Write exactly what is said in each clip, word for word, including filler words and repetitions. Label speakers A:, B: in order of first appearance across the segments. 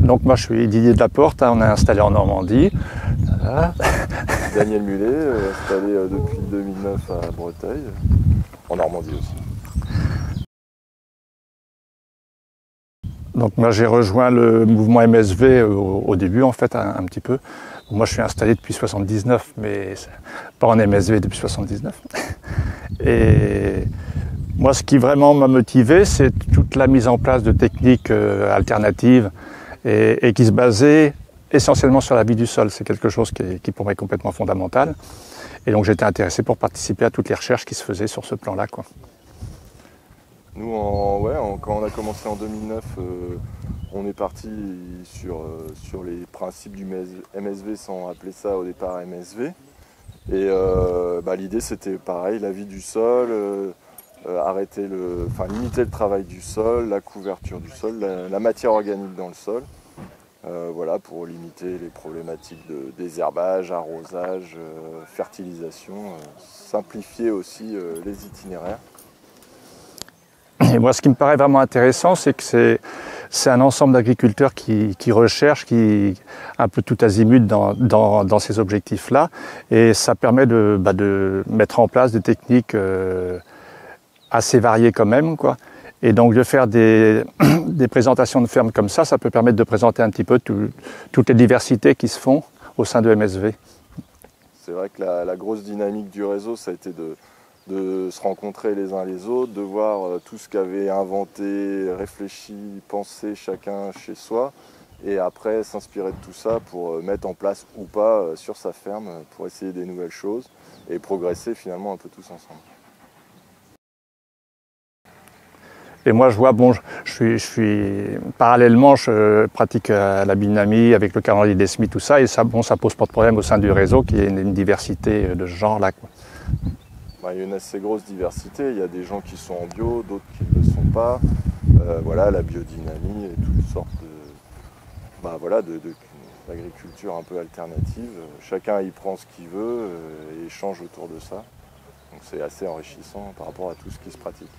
A: Donc moi je suis Didier Delaporte, hein, on est installé en Normandie. Voilà.
B: Daniel Mullet, euh, installé euh, depuis deux mille neuf à Breteuil, en Normandie aussi.
A: Donc moi j'ai rejoint le mouvement M S V au, au début en fait un, un petit peu. Moi je suis installé depuis soixante-dix-neuf, mais pas en M S V depuis soixante-dix-neuf. Et moi ce qui vraiment m'a motivé, c'est toute la mise en place de techniques euh, alternatives et, et qui se basaient essentiellement sur la vie du sol. C'est quelque chose qui, est, qui pour moi est complètement fondamental. Et donc j'étais intéressé pour participer à toutes les recherches qui se faisaient sur ce plan-là, quoi.
B: Nous, en, ouais, en, quand on a commencé en deux mille neuf, euh, on est parti sur, euh, sur les principes du M S V sans appeler ça au départ M S V. Et euh, bah, l'idée c'était pareil, la vie du sol, euh, euh, arrêter le, enfin, limiter le travail du sol, la couverture du sol, la, la matière organique dans le sol. Euh, voilà, pour limiter les problématiques de désherbage, arrosage, euh, fertilisation, euh, simplifier aussi euh, les itinéraires.
A: Et moi, ce qui me paraît vraiment intéressant, c'est que c'est, c'est un ensemble d'agriculteurs qui, qui recherchent, qui un peu tout azimut dans, dans, dans ces objectifs-là. Et ça permet de, bah, de mettre en place des techniques euh, assez variées quand même, quoi. Et donc de faire des, des présentations de fermes comme ça, ça peut permettre de présenter un petit peu tout, toutes les diversités qui se font au sein de M S V.
B: C'est vrai que la, la grosse dynamique du réseau, ça a été de de se rencontrer les uns les autres, de voir tout ce qu'avait inventé, réfléchi, pensé chacun chez soi, et après s'inspirer de tout ça pour mettre en place ou pas sur sa ferme, pour essayer des nouvelles choses et progresser finalement un peu tous ensemble.
A: Et moi, je vois, bon, je, je, suis, je suis parallèlement, je pratique la biodynamie avec le calendrier des semis, tout ça, et ça, bon, ça pose pas de problème au sein du réseau, qu'il y ait une, une diversité de ce genre-là, quoi.
B: Bah, il y a une assez grosse diversité, il y a des gens qui sont en bio, d'autres qui ne le sont pas. Euh, voilà, la biodynamie et toutes sortes de, bah, voilà, de, de, d'agriculture un peu alternative. Chacun y prend ce qu'il veut euh, et échange autour de ça. Donc c'est assez enrichissant par rapport à tout ce qui se pratique.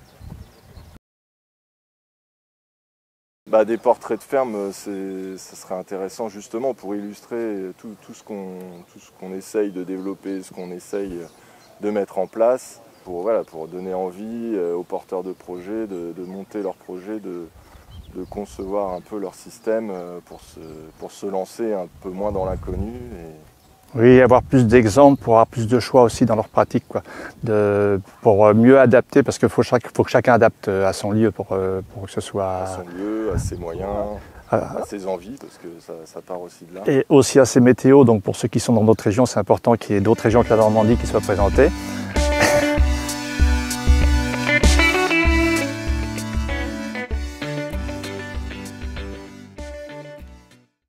B: Bah, des portraits de ferme, c'est, ça serait intéressant justement pour illustrer tout, tout ce qu'on, tout ce qu'on essaye de développer, ce qu'on essaye de mettre en place pour, voilà, pour donner envie euh, aux porteurs de projets de, de monter leur projet, de, de concevoir un peu leur système euh, pour, se, pour se lancer un peu moins dans l'inconnu. Et...
A: Oui, avoir plus d'exemples pour avoir plus de choix aussi dans leur pratique, quoi. De, pour mieux adapter, parce qu'il faut, chaque, faut que chacun adapte à son lieu pour, pour que ce soit...
B: À son lieu, à ses moyens, à ses envies, parce que ça, ça part aussi de là.
A: Et aussi à ses météos, donc pour ceux qui sont dans d'autres régions, c'est important qu'il y ait d'autres régions que la Normandie qui soient présentées.